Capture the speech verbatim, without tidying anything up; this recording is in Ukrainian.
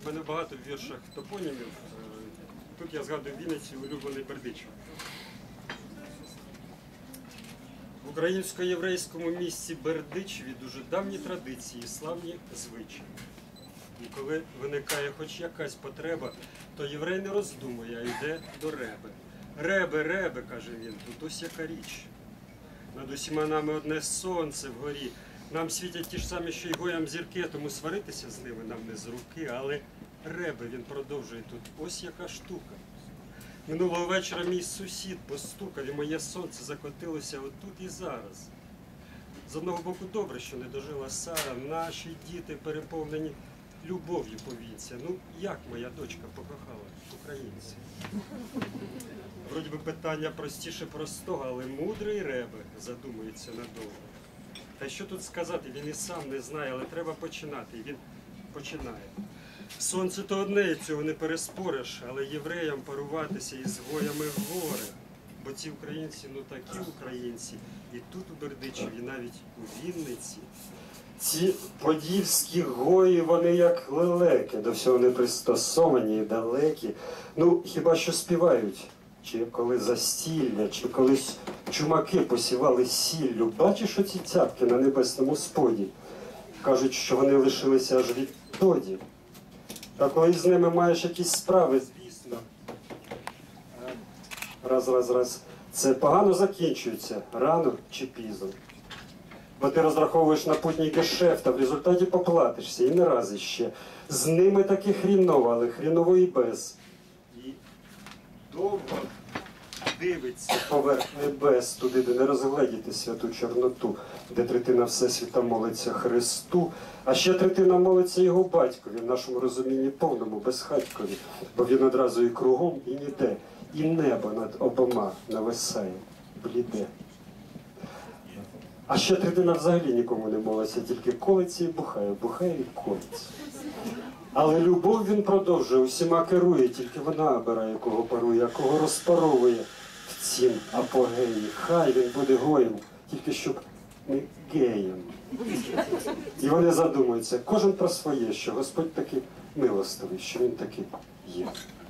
У мене багато в віршах топонімів. Тут я згадую Вінниці, улюблений Бердичів. В українсько-єврейському місті Бердичеві дуже давні традиції, славні звичаї. І коли виникає хоч якась потреба, то єврей не роздумує, а йде до Реби. Ребе, Ребе, каже він, тут ось яка річ. Над усіма нами одне сонце вгорі. Нам світять ті ж самі, що й гоям зірки, тому сваритися з ними нам не з руки. Але Ребе, він продовжує тут, ось яка штука. Минулого вечора мій сусід постукав, і моє сонце закотилося отут і зараз. З одного боку добре, що не дожила Сара, наші діти переповнені любов'ю повінця. Ну, як моя дочка покохала українців? Вроді би питання простіше простого, але мудрий Ребе задумується надовго. Та що тут сказати, він і сам не знає, але треба починати, і він починає. Сонце то одне, і цього не переспориш, але євреям паруватися із гоями горе. Бо ці українці, ну такі українці, і тут у Бердичеві, навіть у Вінниці. Ці подільські гої, вони як лелеки, до всього не пристосовані і далекі. Ну, хіба що співають, чи коли застілля, чи колись чумаки посівали сіллю. Бачиш оці цяпки на небесному споді? Кажуть, що вони лишилися аж відтоді. Та коли з ними маєш якісь справи, звісно, раз, раз, раз, це погано закінчується, рано чи пізно. Бо ти розраховуєш на путній гешефт, а в результаті поплатишся, і не раз іще. З ними таки хріново, але хріново і без. І довго дивиться поверх небес, туди, де не розгледіти святу Чорноту, де третина Всесвіта молиться Христу, а ще третина молиться його батькові, в нашому розумінні повному, безхатькові, бо він одразу і кругом, і ніде, і небо над обома нависає, бліде. А ще третина взагалі нікому не молиться, тільки колиться і бухає, бухає і колиться. Але любов він продовжує, усіма керує, тільки вона обирає, кого парує, а кого розпаровує в цім апогеї. Хай він буде гоєм, тільки щоб не геєм. І вони задумуються, кожен про своє, що Господь таки милостивий, що він таки є.